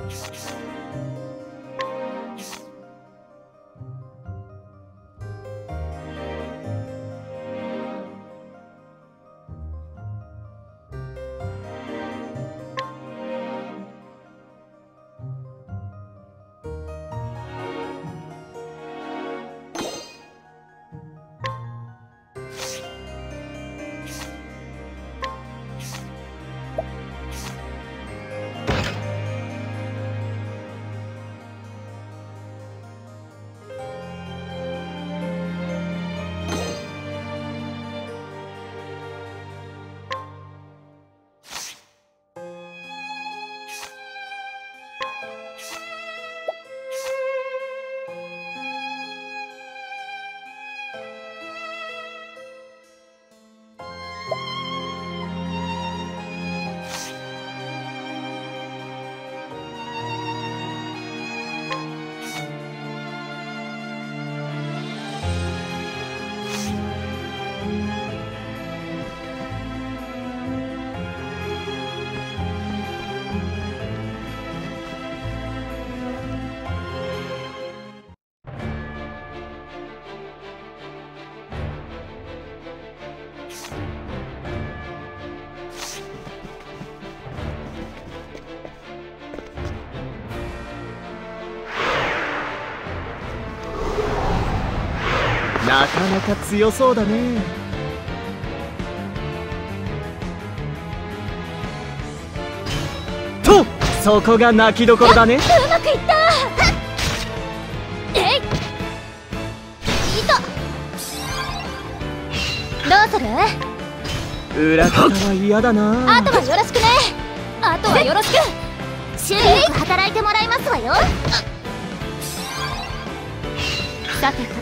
なかなか強そうだね。とそこが泣きどころだね。 うまくいった。えい、いた。どうする？ 裏方は嫌だな。 あとはよろしくね。あとはよろしく。注意よく働いてもらいますわよ。さてと、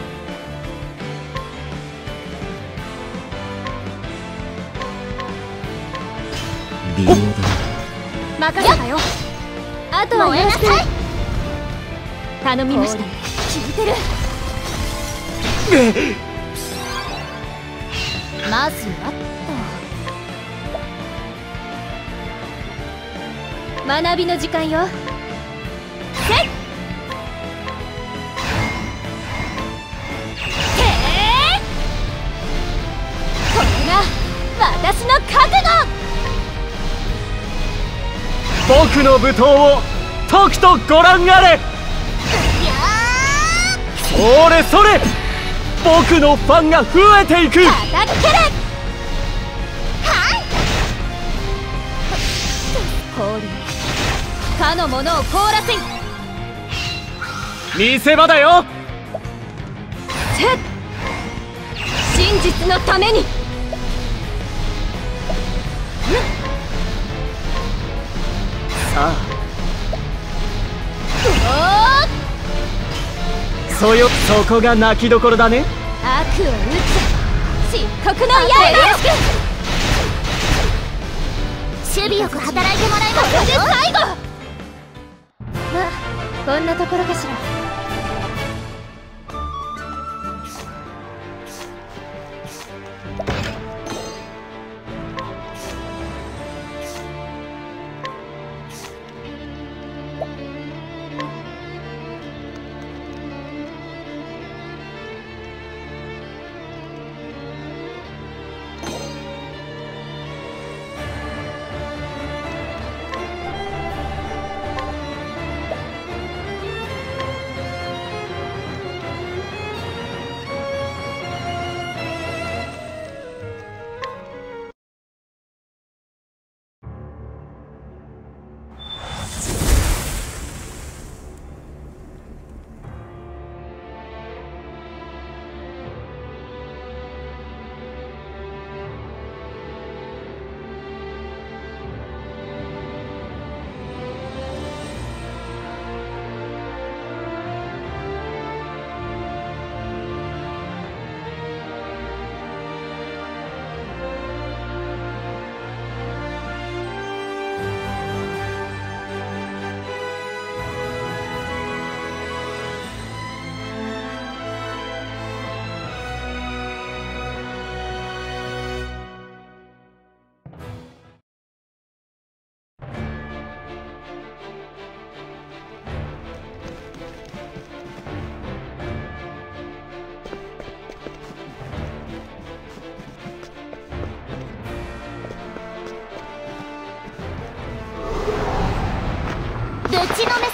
微妙だ。 任せたよ。あとはよろしく。頼みました。聞いてる。まずはっと学びの時間よ。せっこれが私の覚悟。 僕の舞踏をとくとご覧あれ。それそれ、僕のファンが増えていく。 叩き蹴れ。はい。氷かの者を凍らせい。 見せ場だよ。 真実のために。 さあ、そこが泣きどころだね。 悪を打つ漆黒の刃。守備よく働いてもらいますよ。これで最後。まあこんなところかしら。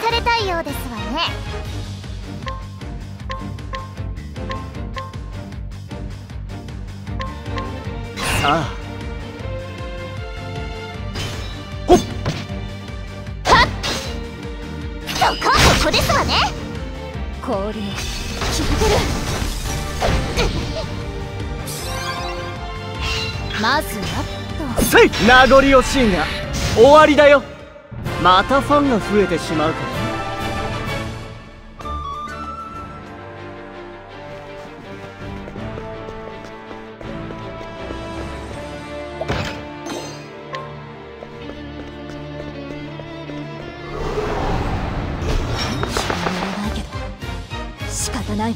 されたいようですわね。 さあ、ほっはっ、そここですわね。氷効いてる。まずはとせい、名残惜しいが終わりだよ。またファンが増えてしまうから。 仕方ないわ。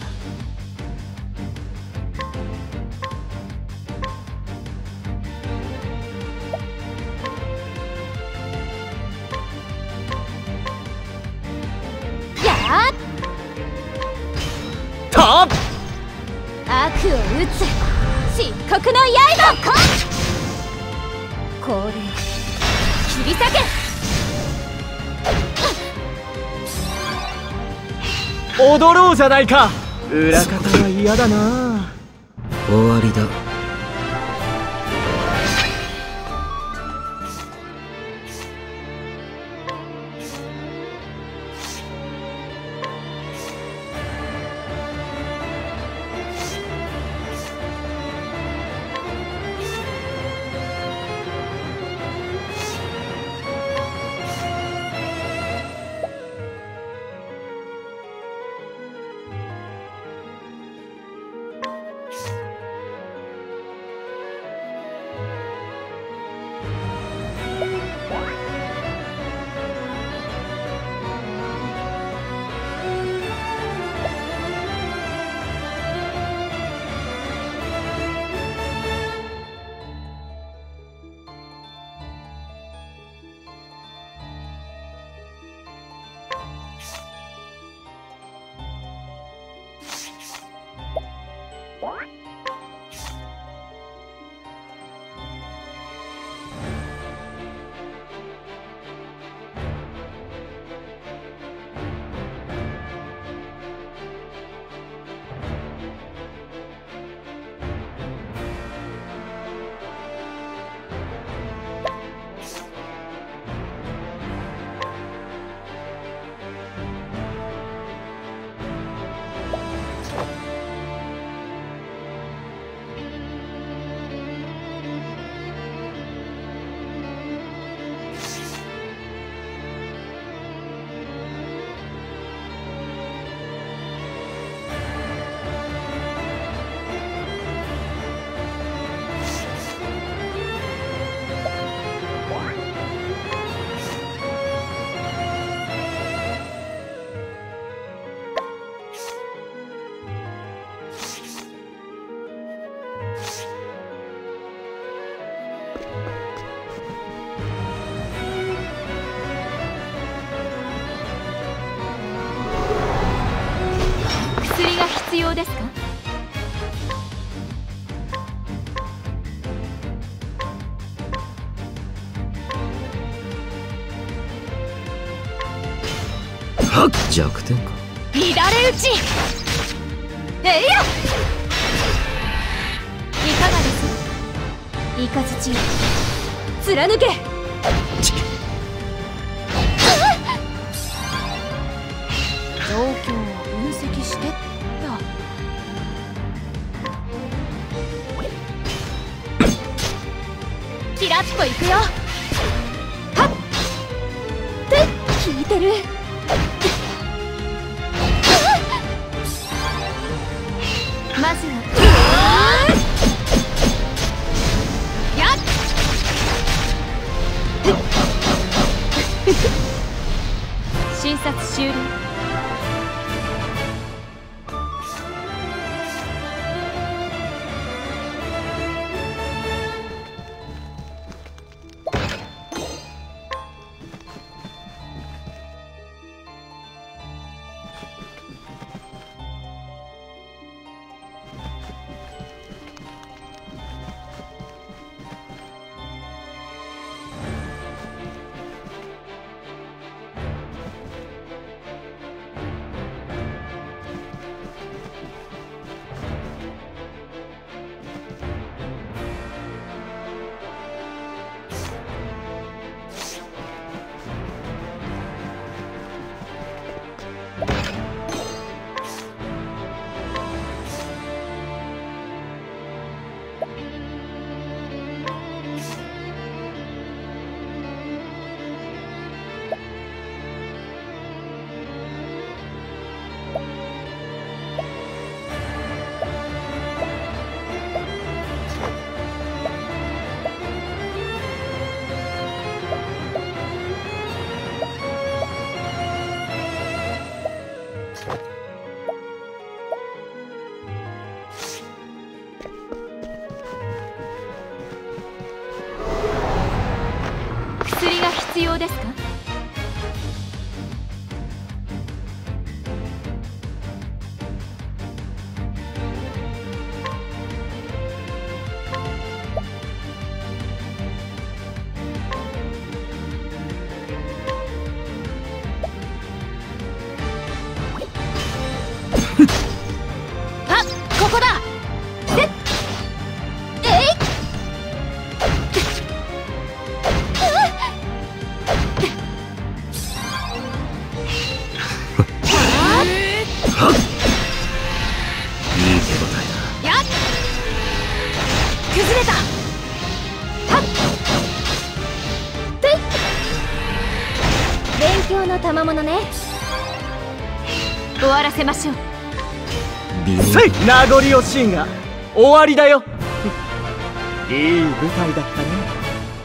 たっ、 悪を打つ漆黒の刃。氷を切り裂け。 踊ろうじゃないか。裏方は嫌だな。 終わりだ。 薬が必要ですか？ はっ、弱点か。 乱れ打ち。えいや、いかがです？イカズチよ、貫け。状況を分析してっと。キラッといくよ。はっって効いてる。まずはやっ診察終了。 必要ですか？あ、ここだ。崩れた。はっとい。勉強の賜物ね。終わらせましょう。 せい、名残惜しいが終わりだよ。いい舞台だったね。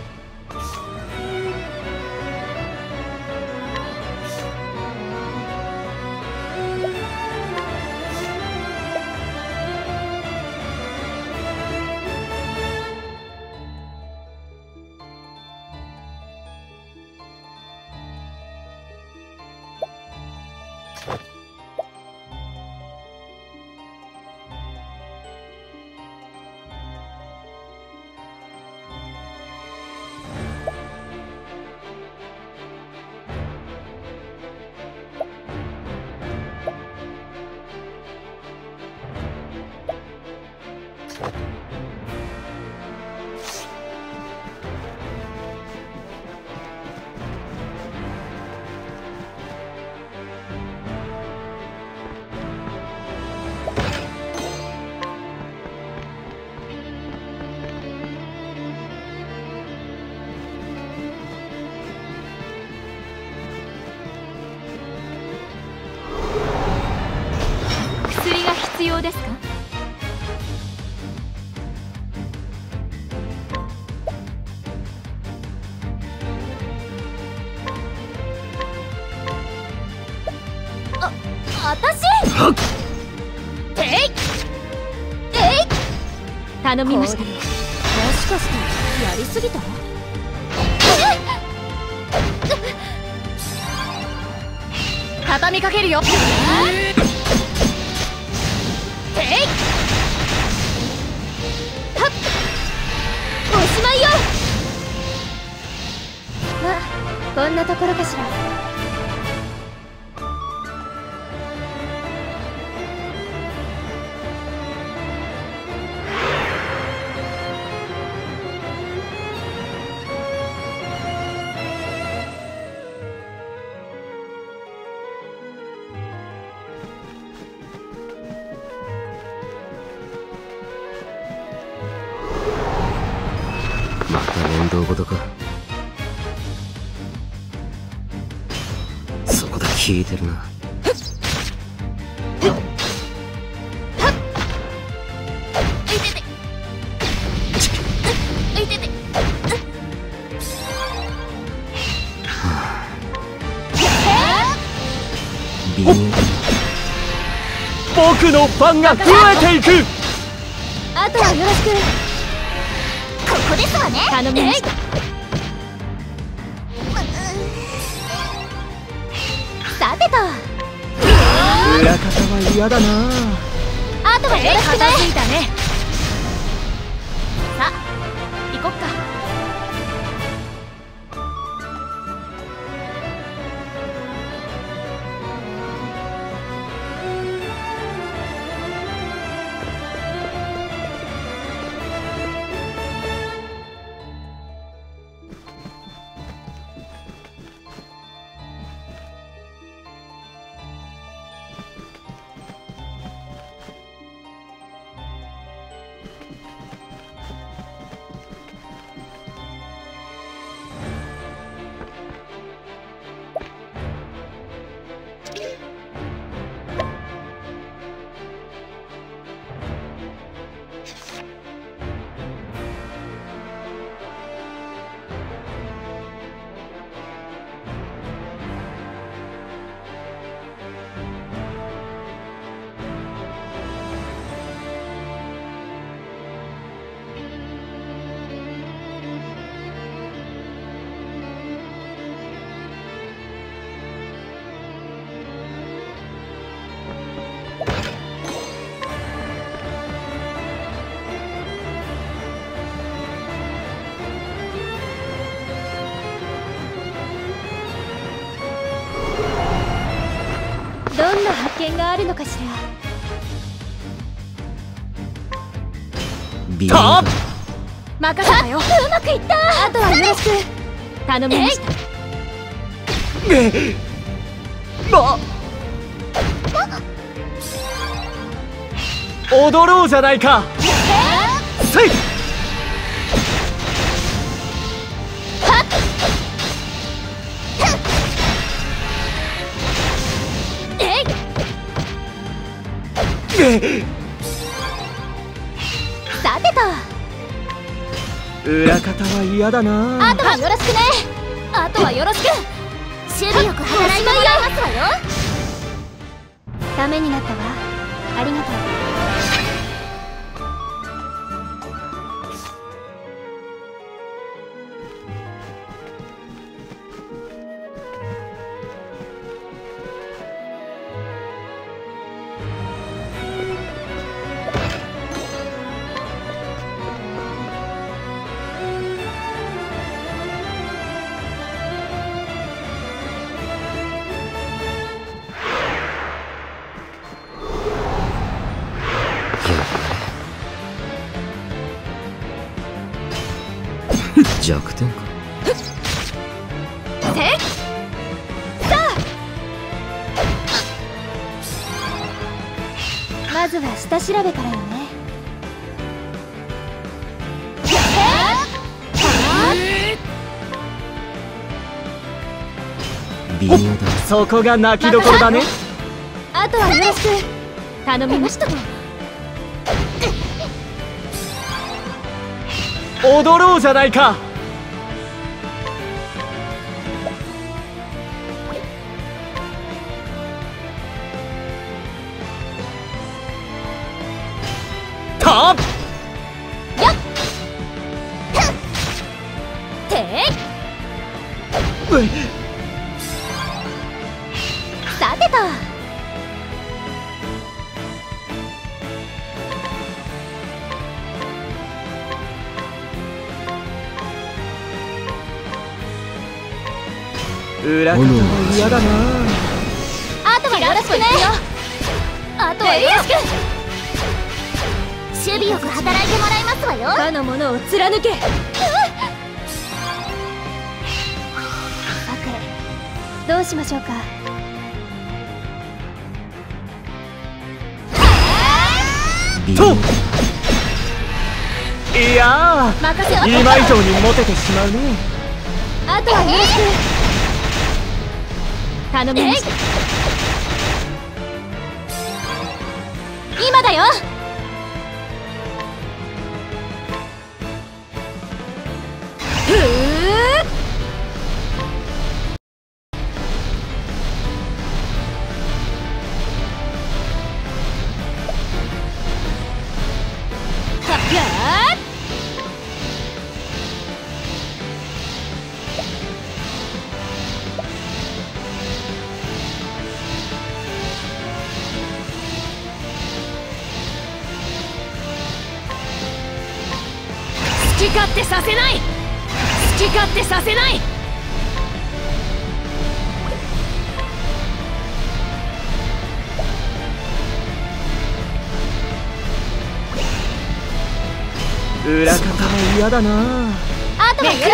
薬が必要ですか？私？てい頼みました。もしかしてやりすぎた？畳みかけるよ。ていはっ、おしまいよ。まあこんなところかしら。 また面倒事か。そこだ、聞いてるな。 僕のファンが増えていく。 あとはよろしく。ここですわね。頼みました。さてと、 裏方は嫌だな。 あとはよろしくね。片付いたね。さあ行こっか。 険があるのかし微妙たっだ。 ら。任せたよ。うまくいった。あとはよろしく頼みました。 踊ろうじゃないか。せいさてと、 裏方は嫌だな。 あとはよろしくね。あとはよろしく。守備よく働いてもらいますわよ。ためになったわ。ありがとう。 弱点か。 まずは下調べからよね。 微妙だ。 そこが泣きどころだね。 あとはよろしく頼みましたと。 踊ろうじゃないか。たっさてと、 裏方は嫌だな。 あとはよろしくね。あとはよろしく。守備よく働いてもらいますわよ。他のものを貫け。さて、どうしましょうか。 といや任せよ。 今以上にモテてしまうね。 あとはよろしく頼みました。今だよ。好き勝手させない。好き勝手させない。 裏方は嫌だな。 あとはよろしくね。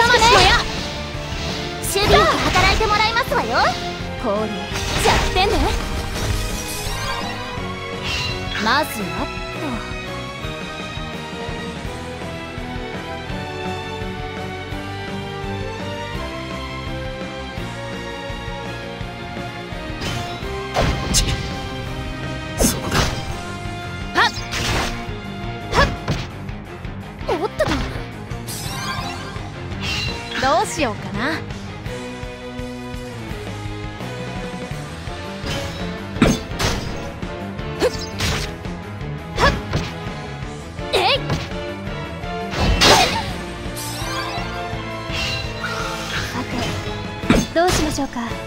守備よく働いてもらいますわよ。こういう弱点ね。まずはっと。 そうだ。 はっはっ。おっとと、どうしようかな。どうしましょうか。はっ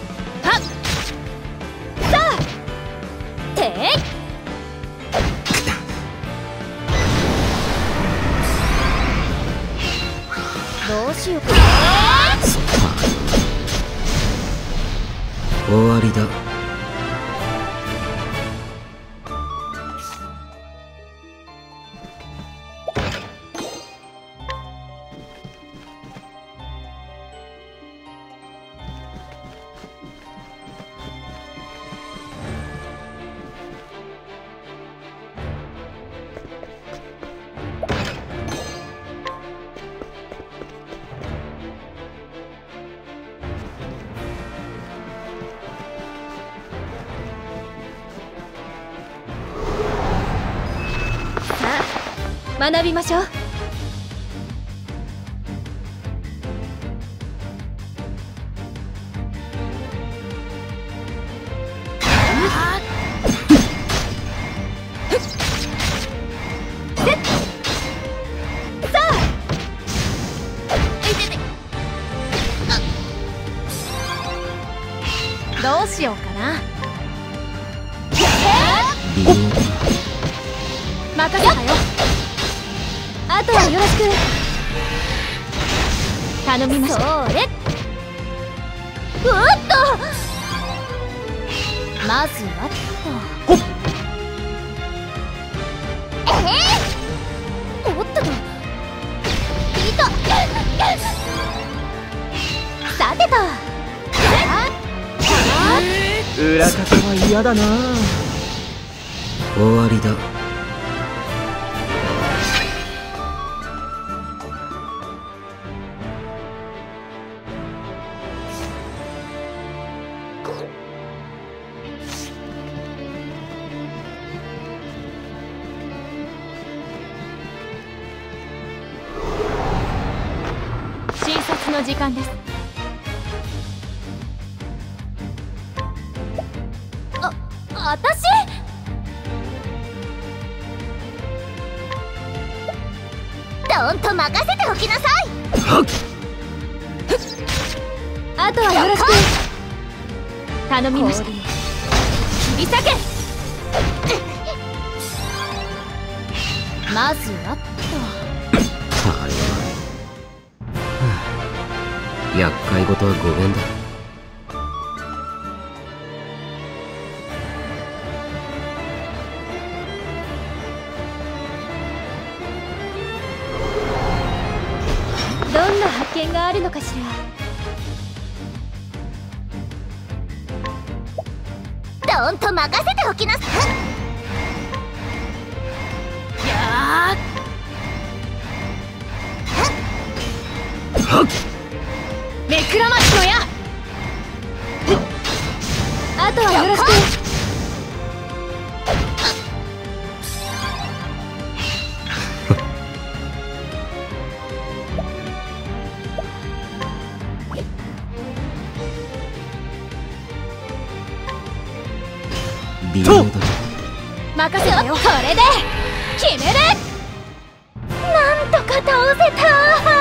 さあていどうしようか。 そうか。終わりだ。 学びましょう。どうしようかな。 微妙任せたよ。あとはよろしく。頼みました。それ。うっと。まずはっと。おっとと。いた。さてと。 裏方は嫌だな。 終わりだ。 診察の時間です。私？どんと任せておきなさい。あとはよろしく。頼みました。切り裂け。まずはっと。 あれは厄介事はごめんだ。 どんな発見があるのかしら。どんと任せておきなさい。や目くらましのや。あとはよろしく。 微妙だ。 任せたよ。これで決める。なんとか倒せた。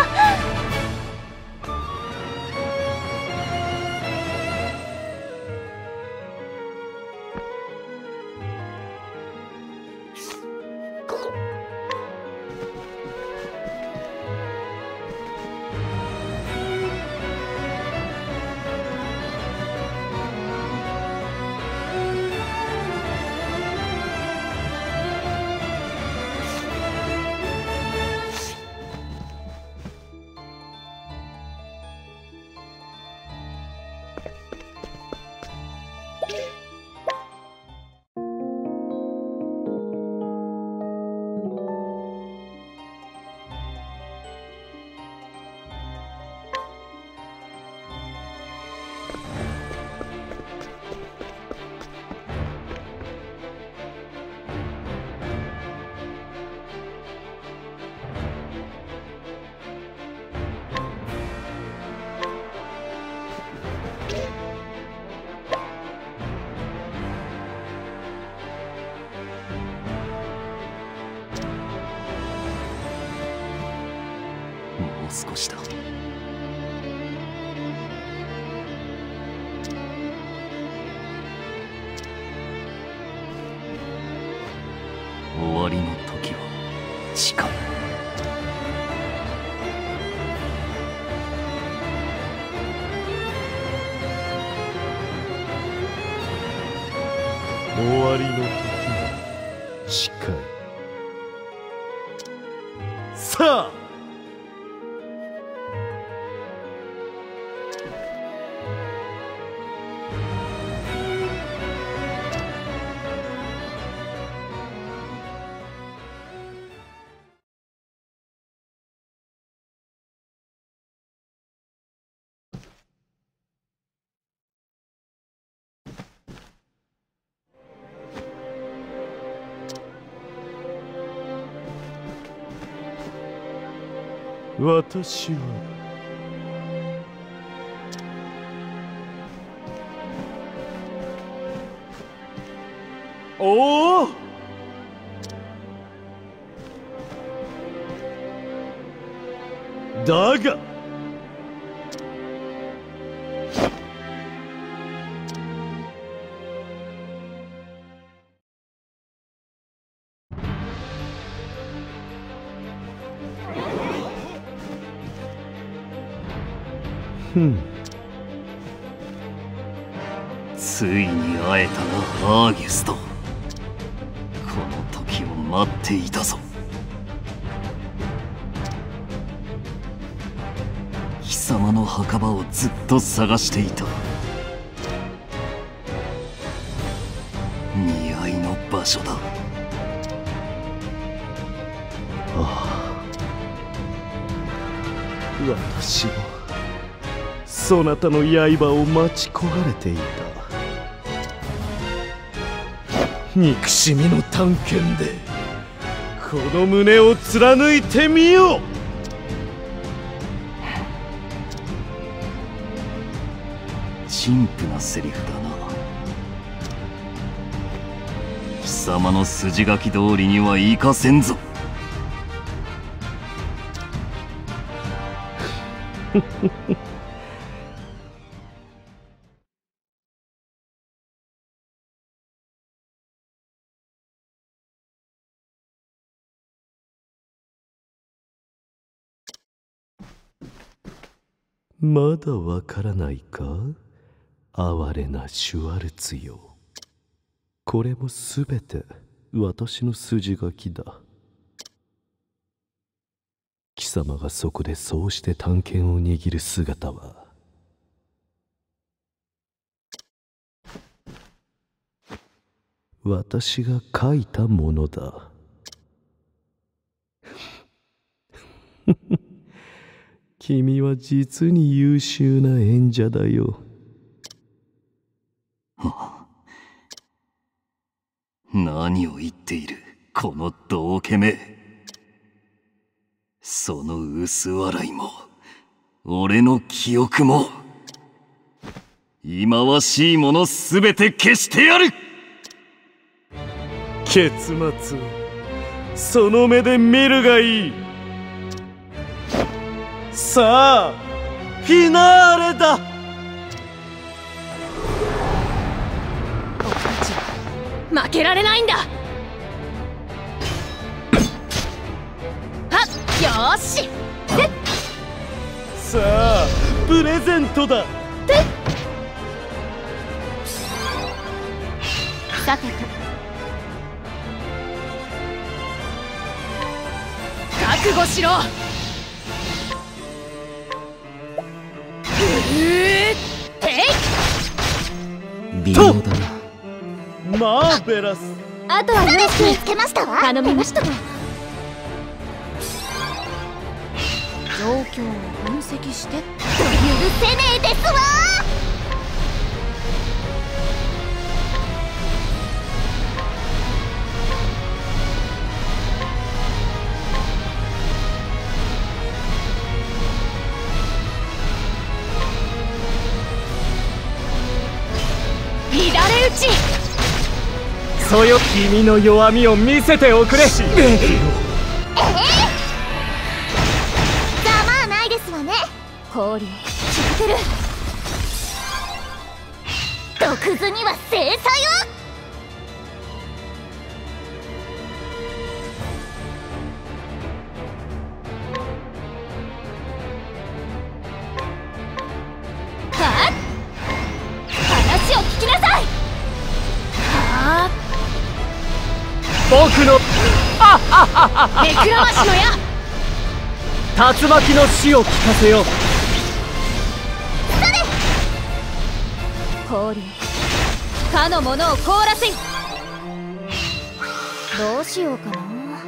もう少しだ。終わりの時は近い。 終わりの時は近い。さあ私はおお、だがついに会えたな、アーギュスト。この時を待っていたぞ。貴様の墓場をずっと探していた。似合いの場所だ。 私もそなたの刃を待ち焦がれていた。憎しみの探検でこの胸を貫いてみよう。 陳腐なセリフだな。貴様の筋書き通りにはいかせんぞ。 まだわからないか、哀れなシュワルツよ。これもすべて私の筋書きだ。貴様がそこでそうして探検を握る姿は、私が書いたものだ。君は実に優秀な演者だよ。 何を言っている、この道化め。その薄笑いも俺の記憶も忌まわしいものすべて消してやる。 結末をその目で見るがいい。さあフィナーレだ。 僕たちは負けられないんだ。はっ、よーし。 さあプレゼントだ。 さてと覚悟しろ。 微妙だな。 マーベラス。 あとはよろしく。見つけましたわ。頼みましたわ。状況を分析して。許せねえですわ。乱れ打ち。 そよ君の弱みを見せておくれ。 ざまあないですわね。氷聞いてる。毒図には制裁を。はっ、話を聞きなさい。はあ、 僕の目くらましの矢。 竜巻の死を聞かせよう。 氷かの者を凍らせん。どうしようかな。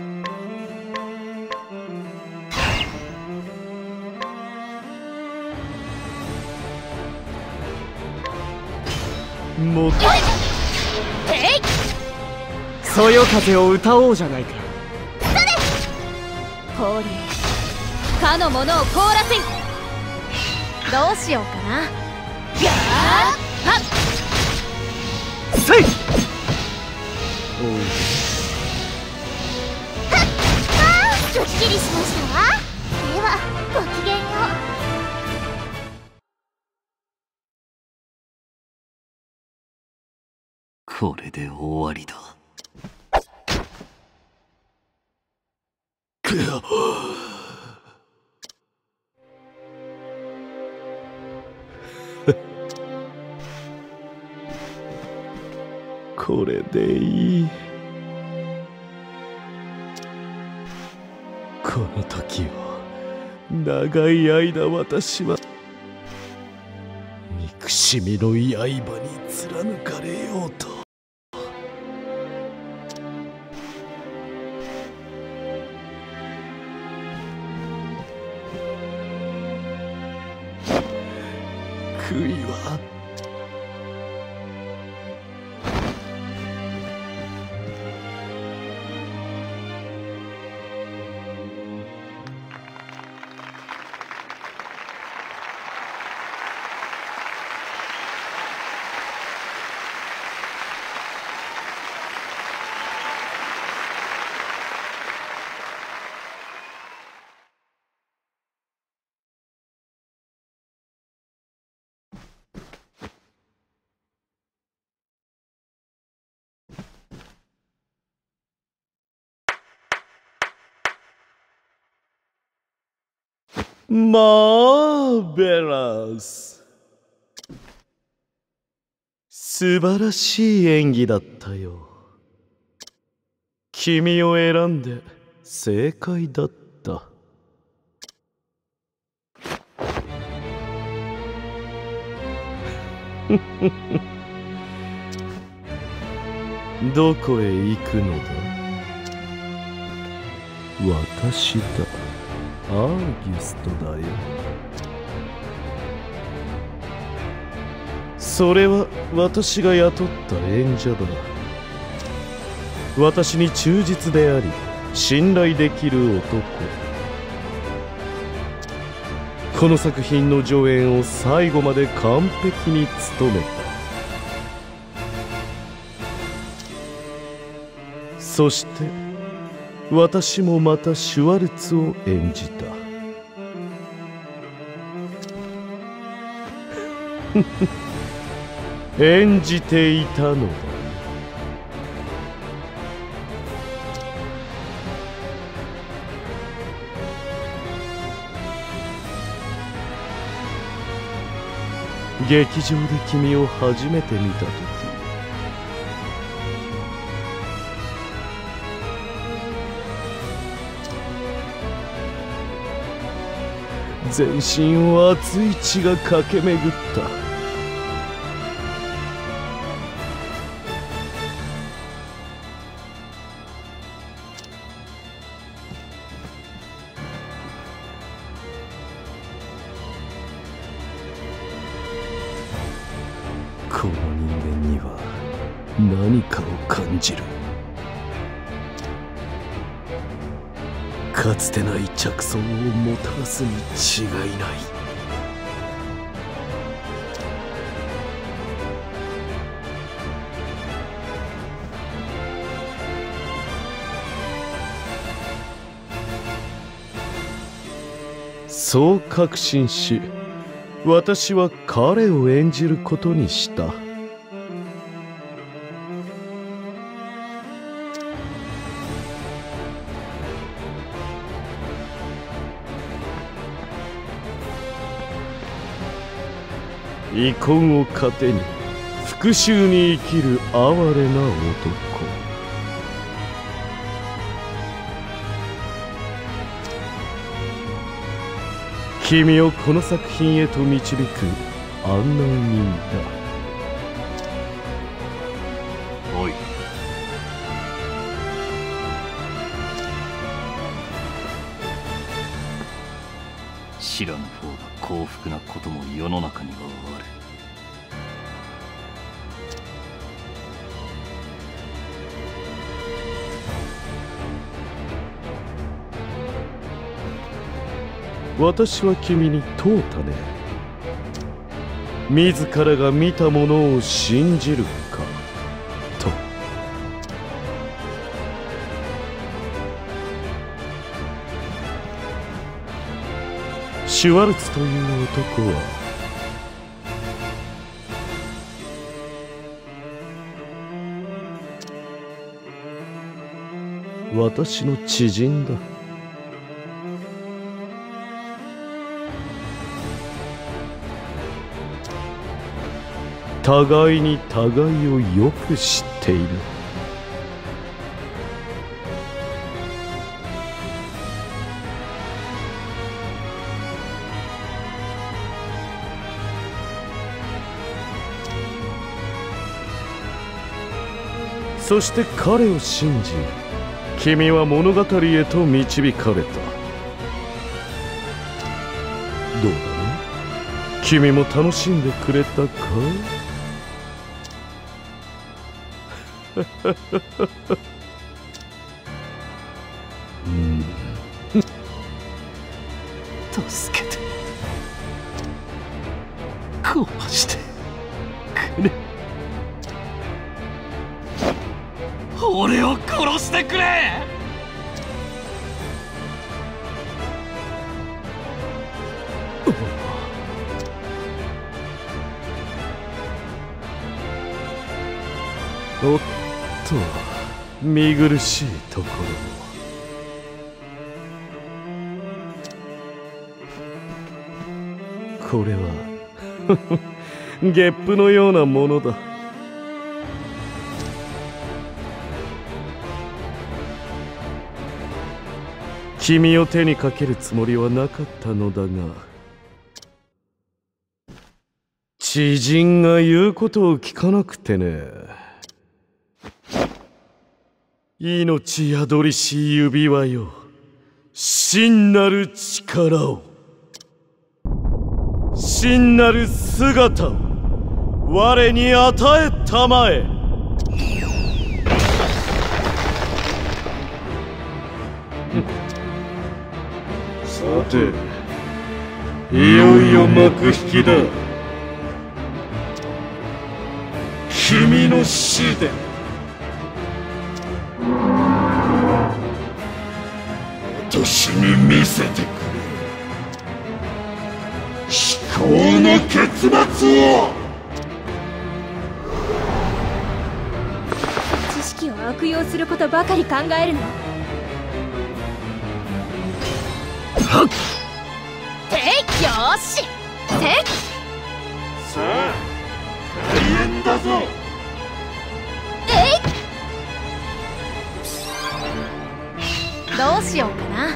もっとえい。 そよ風を歌おうじゃないか。 氷かの者を凍らせん。どうしようかな。やーはっせい。 すっきりしましたわ。ではごきげんよう。これで終わりだ。 これでいい。この時を長い間私は憎しみの刃に貫かれようと。悔いはマーベラス。素晴らしい演技だったよ。君を選んで正解だった。どこへ行くのだ？私だ。アーギュストだよ。それは私が雇った演者だ。私に忠実であり信頼できる男。この作品の上演を最後まで完璧に務めた。そして私もまたシュワルツを演じた。演じていたのだ。劇場で君を初めて見たとき、全身を熱い血が駆け巡った。この人間には何かを感じる。かつてない着想をもたらすに違いない。そう確信し、私は彼を演じることにした。遺恨を糧に復讐に生きる哀れな男。君をこの作品へと導く案内人だ。 おい。知らぬ方が幸福なことも世の中にはある。 私は君に問うたね。自らが見たものを信じるかと。シュワルツという男は私の知人だ。互いに互いをよく知っている。そして彼を信じ、君は物語へと導かれた。どうだね、君も楽しんでくれたか？助けて、壊してくれ。 俺を殺してくれ。 おっと、見苦しいところ。これはゲップのようなものだ。君を手にかけるつもりはなかったのだが、知人が言うことを聞かなくてね。命宿りし指輪よ、真なる力を、真なる姿を我に与えたまえ。さて、いよいよ幕引きだ。君の死で私に見せてくれ、至高の結末を。 知識を悪用することばかり考えるの？ はっ、 よし、 さあ、開演だぞ。 どうしようかな。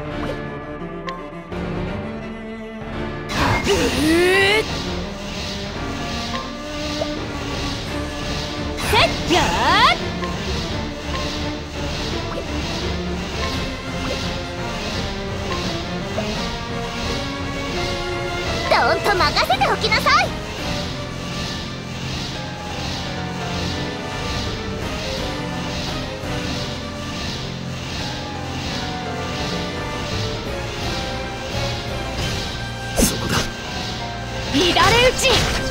どんと任せておきなさい。乱れ打ち。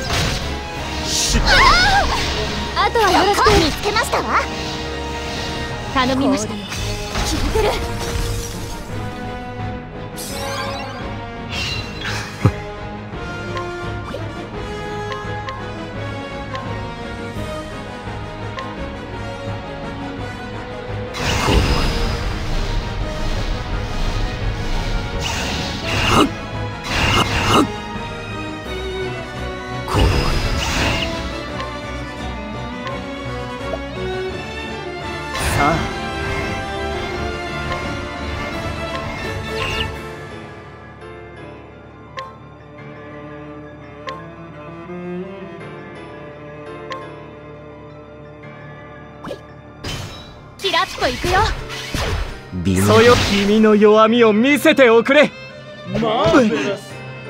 あとはよろしく。見つけましたわ。頼みました。消えてる。キラッといくよ。 そよ、君の弱みを見せておくれ。 マーベラス。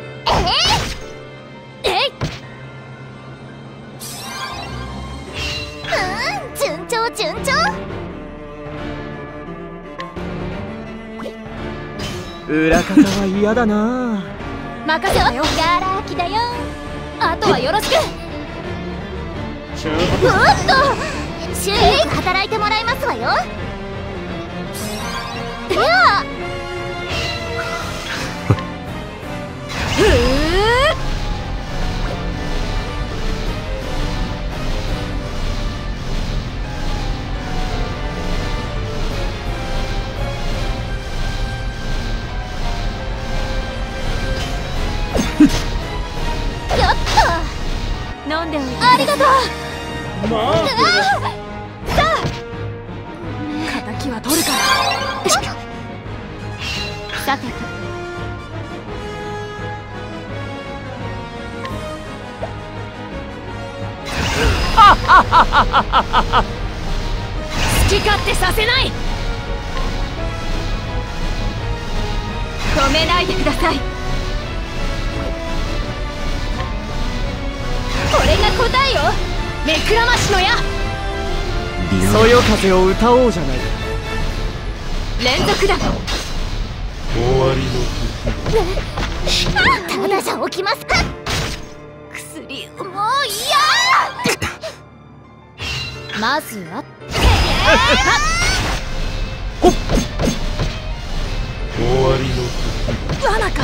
順調順調。 裏方は嫌だな。 任せろよ。ガラ空きだよ。あとはよろしく。おっと、週よく働いてもらいますわよ。ではやった。飲んでおいて。ありがとう。さあ敵は取るから。さてと好き勝手させない。止めないでください。これが答えよ。目くらましの矢。 そよ風を歌おうじゃないか。 連続だ。 終わりのただじゃ起きますか。薬もう嫌。まずは終わりの罠か。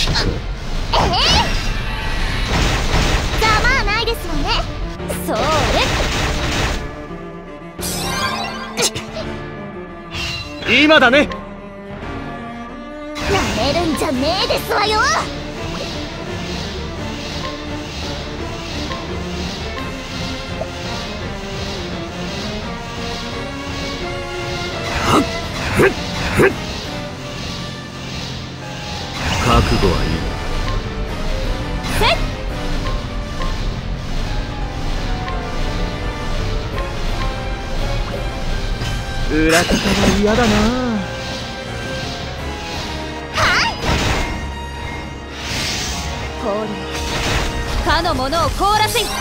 ざまあないですわね。それ今だね。 なめるんじゃねえですわよ。 覚悟はいい。 裏方は嫌だな。 氷かの者を凍らせん。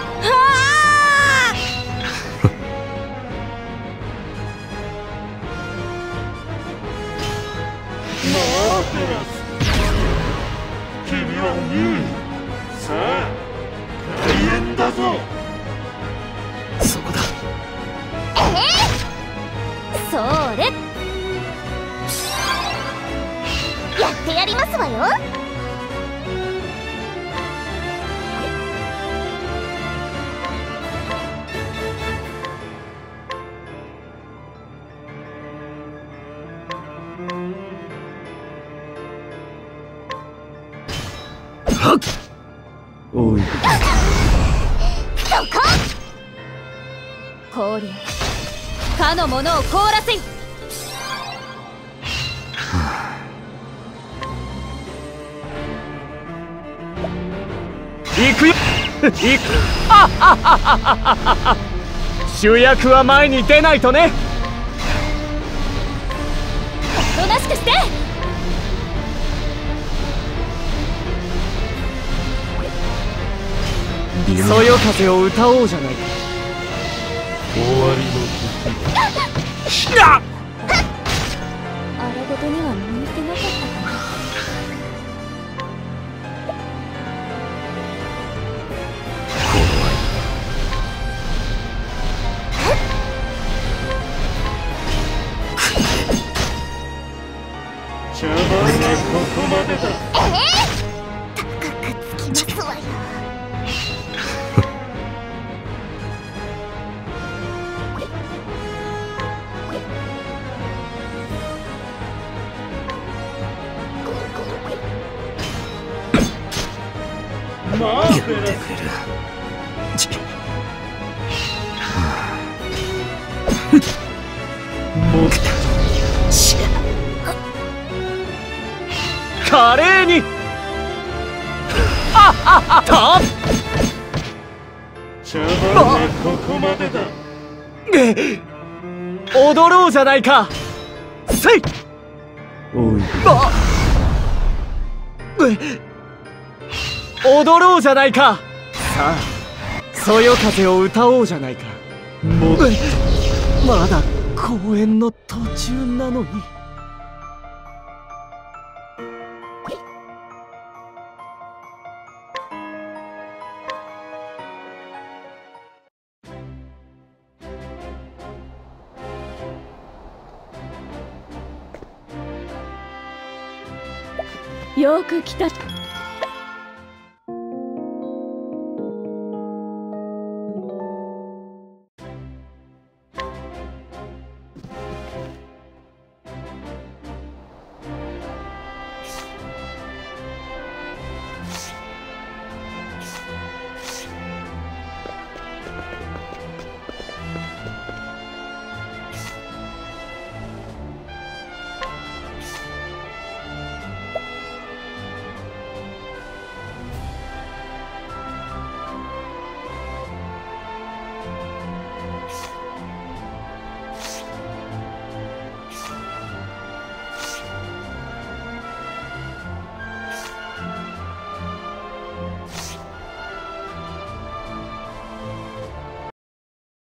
君は2位。さあ開演だぞ。 そこだ。 それやってやりますわよ。 おい、 そこ氷かの者を凍らせん。 行くよ。行く。主役は前に出ないとね。 おとなしくして。 そよ風を歌おうじゃないか。 終わりのしらっ。 あれごとには向いてなかったかな。 茶番はここまでだ。 高くつきますわよ。 言ってくれる。 もっと華麗に。た茶番はここまでだ。 踊ろうじゃないか。せい。おい。踊ろうじゃないか。さあそよ風を歌おうじゃないか。もっとまだ公演の途中なのに。 よく来た。